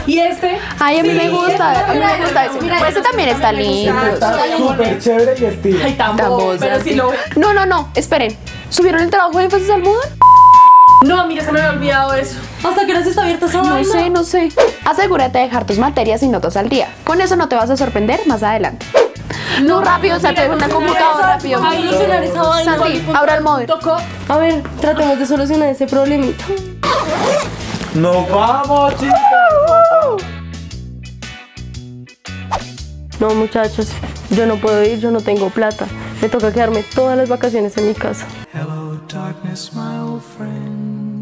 ¿Y este? Ay, a mí me gusta, a mí me gusta ese. Pues ese también está lindo. Está súper chévere y estilo. Ay, tampoco, pero si lo... No, esperen. ¿Subieron el trabajo de énfasis al Moodle? No, mira, se me había olvidado eso. ¿Hasta qué hora está abierta esa vaina? No sé. Asegúrate de dejar tus materias y notas al día. Con eso no te vas a sorprender más adelante. No, rápido, salte de una computadora, rápido. Ay, solucionar esa vaina. Santi, abra el móvil. Tocó. A ver, tratemos de solucionar ese problemita. ¡Nos vamos, chicos! No, muchachos, yo no puedo ir, yo no tengo plata. Me toca quedarme todas las vacaciones en mi casa. Hello, darkness, my old friend.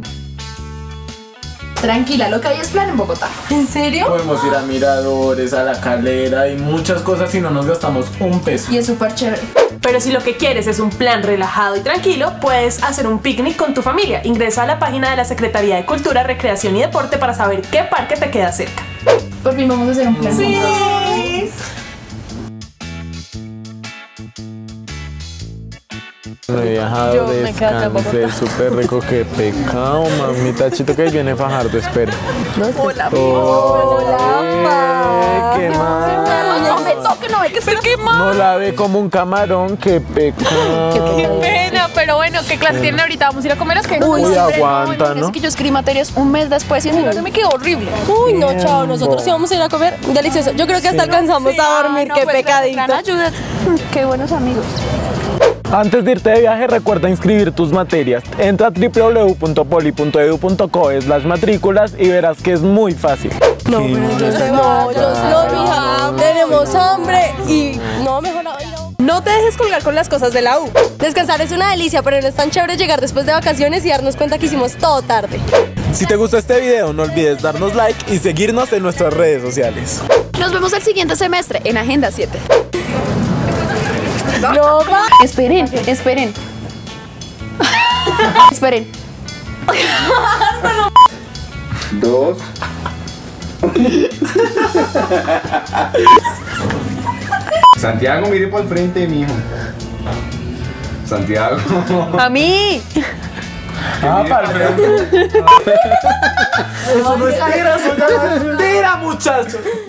Tranquila, lo que hay es plan en Bogotá. ¿En serio? Podemos ir a miradores, a la calera y muchas cosas y no nos gastamos un peso. Y es súper chévere. Pero si lo que quieres es un plan relajado y tranquilo, puedes hacer un picnic con tu familia. Ingresa a la página de la Secretaría de Cultura, Recreación y Deporte para saber qué parque te queda cerca. Por fin vamos a hacer un plan. Sí. No he viajado, Yo me quedo acá en descansé, Bogotá. súper rico, qué pecado, mamita. Chito que viene Fajardo, espera. Hola, ¿Qué más? No me toque, no ve que estoy quemado. No la ve como un camarón, qué pecado. Qué pena, pero bueno, ¿qué clase tienen ahorita? ¿Vamos a ir a comer o qué? Uy, aguanta, imagínense ¿no? que yo escribí materias un mes después y en me quedó horrible. Uy, no, chao, nosotros sí vamos a ir a comer. Delicioso. Yo creo que hasta alcanzamos a dormir, qué pecadito. Gran ayuda. Qué buenos amigos. Antes de irte de viaje, recuerda inscribir tus materias. Entra a www.poli.edu.co/matrículas y verás que es muy fácil. No, pero no, mija, tenemos hambre y no, mejor no. No te dejes colgar con las cosas de la U. Descansar es una delicia, pero no es tan chévere llegar después de vacaciones y darnos cuenta que hicimos todo tarde. Si te gustó este video, no olvides darnos like y seguirnos en nuestras redes sociales. Nos vemos el siguiente semestre en Agenda 7. No, va. Esperen. Esperen. 2. Santiago, mire por el frente, mijo. Santiago. A mí. Para el frente. Eso no es tira, muchachos.